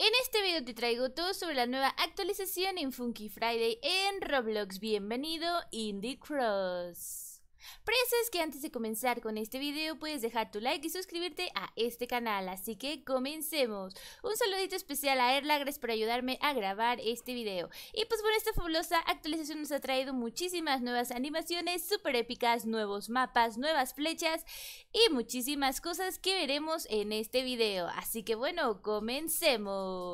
En este video te traigo todo sobre la nueva actualización en Funky Friday en Roblox. Bienvenido Indie Cross. Pero ya sabes que antes de comenzar con este video puedes dejar tu like y suscribirte a este canal, así que comencemos. Un saludito especial a Erla, gracias por ayudarme a grabar este video. Y pues bueno, esta fabulosa actualización nos ha traído muchísimas nuevas animaciones súper épicas, nuevos mapas, nuevas flechas y muchísimas cosas que veremos en este video. Así que bueno, comencemos.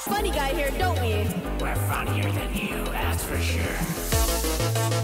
funny guy here, don't we? We're funnier than you, that's for sure.